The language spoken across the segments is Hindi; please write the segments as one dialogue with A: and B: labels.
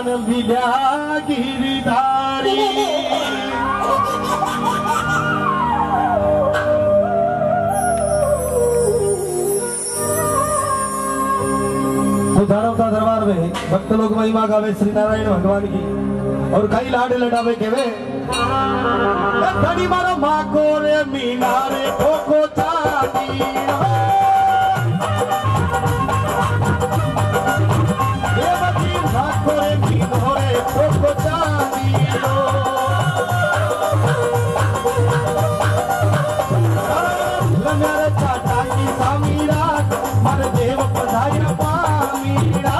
A: विद्या गिरिधारी सुधारवता दरबार में भक्त लोग महिमा गावे श्री नारायण भगवान की और कई लाड लड़ावे के वे धनी मारो माँ को रे मीना रे ठोको चांदी देवती माँ को रे मीनो रे ठोको चांदी लंगर चाटा की सामीरा मन देव पधारी पामीरा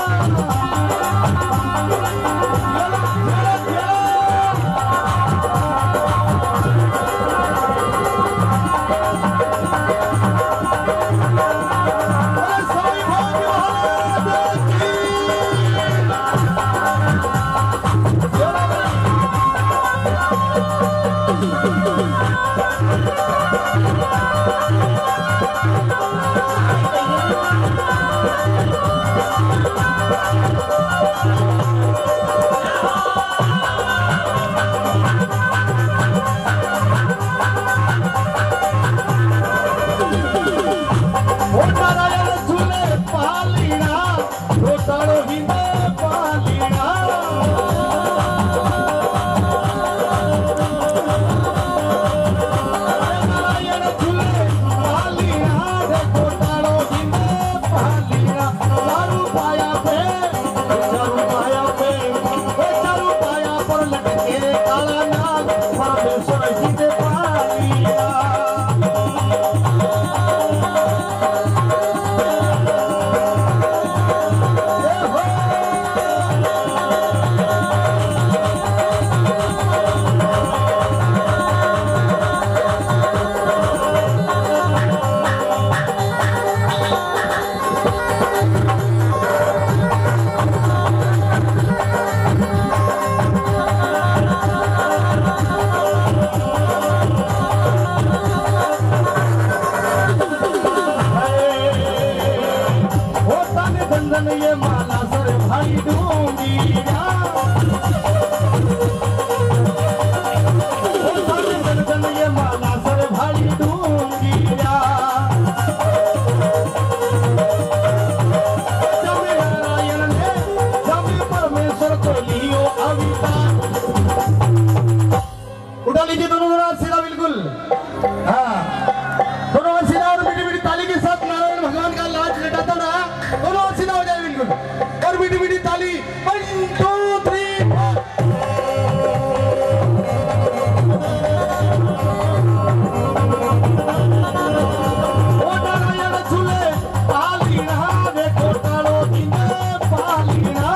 A: ये माला सर भाई दूंगी ये माला सर भाई दूंगी जब नारायण ने जब परमेश्वर को लियो अवतार उठा लीजिए दोनों हाथ सीधा बिल्कुल हाँ दोनों हाथ सीधा और मीठी मीठी ताली के साथ नारायण भगवान का लाज लटाता रहा दोनों हाथ सीधा हो जाए बिल्कुल और मीठी मीठी ताली 1 2 3 ओ नारायण झूले पालीना देखो तालो दिन पालीना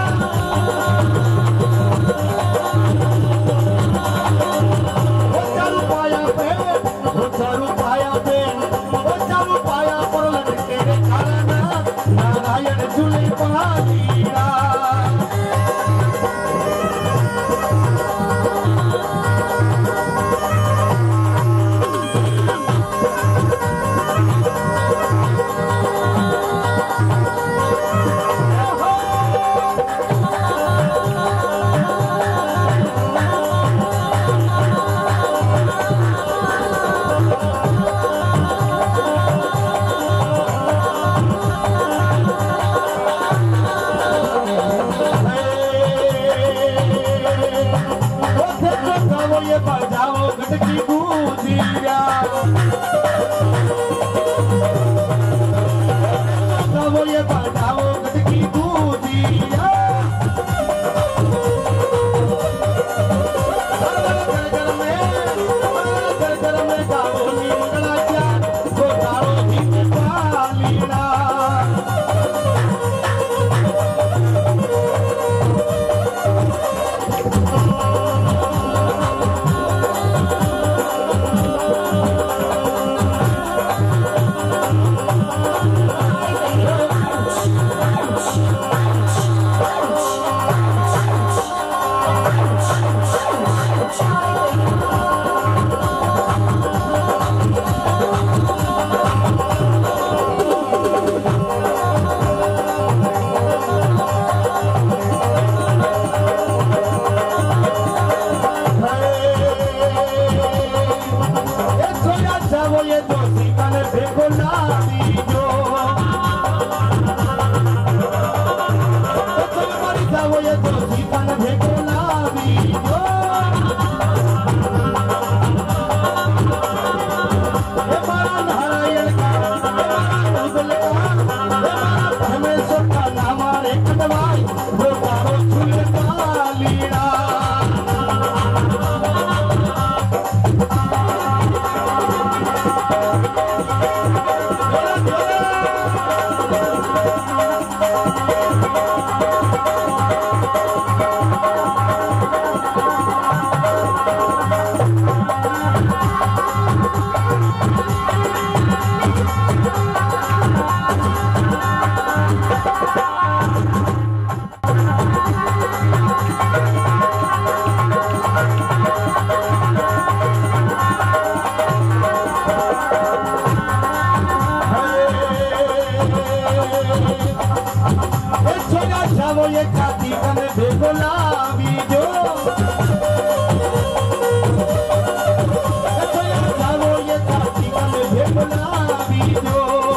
A: ओ चारू पाया पे ओ चारू पाया पे ओ चारू पाया पर लटके कारण नारायण झूले पालीना ये बजाओ घटकी गूंजिया वो ये बजाओ घटकी गूंजिया घर में गाओ नींगड़ा क्या तो गाओ ही पालीना ये कार्तिक में बेगुलाबी जो जानो ये कार्तिक में बेगुलाबी जो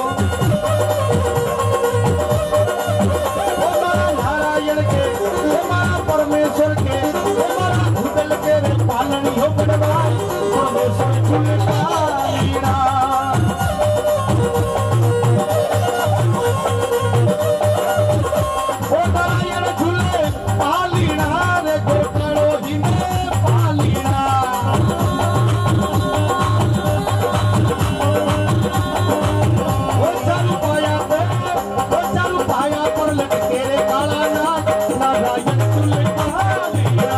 A: ओ मारा नारायण के ओ मारा परमेश्वर के ओ मारा भूतल के रे पालनी हो बड़वाई परमेश्वर झूले पालीना ओ नारायण झूले पालीना रे गोटड़ो ही में पालीना ओ चालू पाया पर लटके रे काला नाग नारायण झूले पालीना